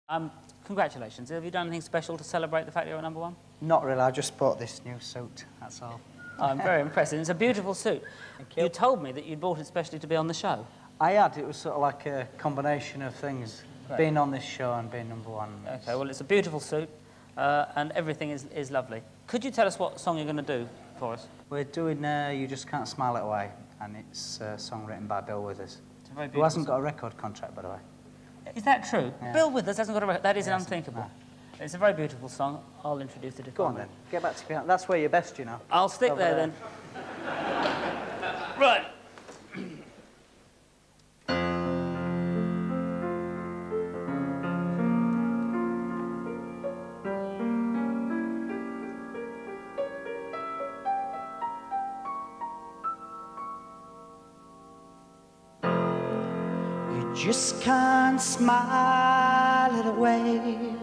Congratulations. Have you done anything special to celebrate the fact you're at #1? Not really. I just bought this new suit, that's all. Oh, I'm very impressed. It's a beautiful suit. Thank you. You told me that you'd bought it specially to be on the show. I had. It was sort of like a combination of things. Great. Being on this show and being #1. OK, well, it's a beautiful suit, and everything is lovely. Could you tell us what song you're going to do for us? We're doing You Just Can't Smile It Away, and it's a song written by Bill Withers, who hasn't got a record contract, by the way. Is that true? Yeah. Bill Withers hasn't got a record. That is unthinkable. No. It's a very beautiful song. I'll introduce it if Go I on may. then. Get back to piano. That's where you're best, you know. I'll stick Over there then. Right. You just can't smile it away.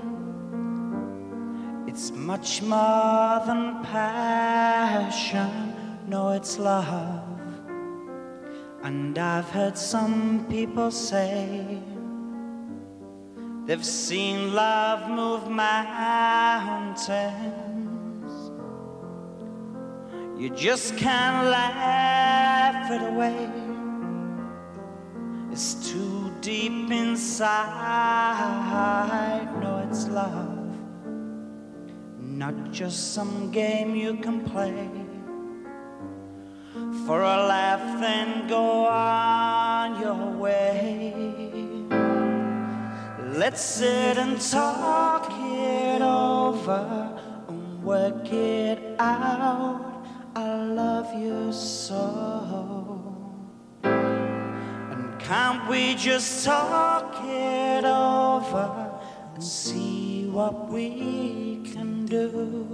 It's much more than passion, no, it's love. And I've heard some people say they've seen love move mountains. You just can't laugh it away. It's too deep inside, no, it's love. Not just some game you can play for a laugh, then go on your way. Let's sit and talk it over and work it out. I love you so. And can't we just talk it over and see what we can do?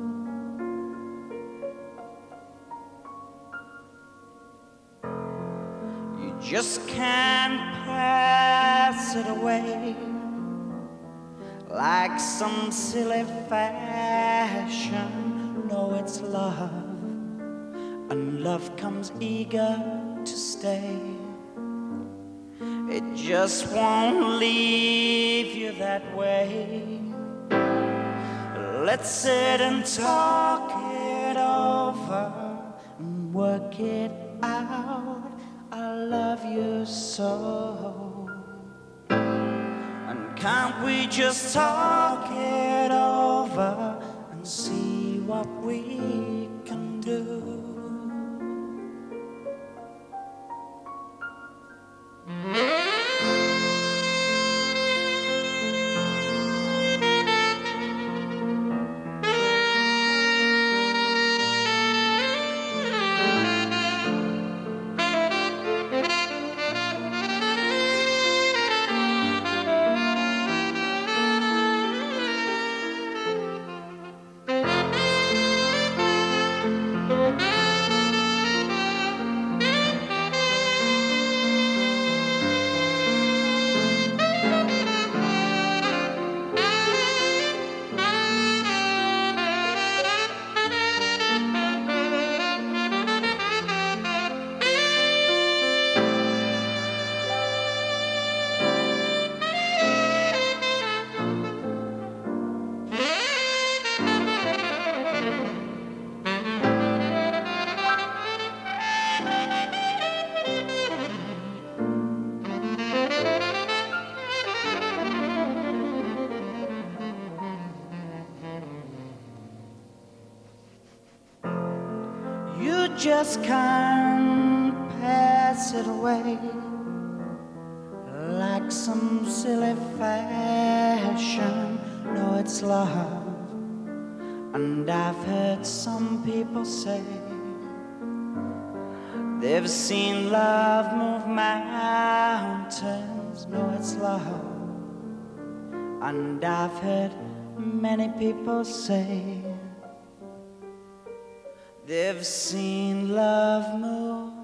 You just can't pass it away like some silly fashion. No, it's love, and love comes eager to stay. It just won't leave you that way. Let's sit and talk it over and work it out. I love you so. And can't we just talk it over and see what we can do? Just can't pass it away like some silly fashion. No, it's love, and I've heard some people say they've seen love move mountains. No, it's love, and I've heard many people say they've seen love move